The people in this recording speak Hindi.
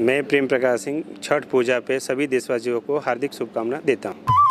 मैं प्रेम प्रकाश सिंह छठ पूजा पे सभी देशवासियों को हार्दिक शुभकामना देता हूँ।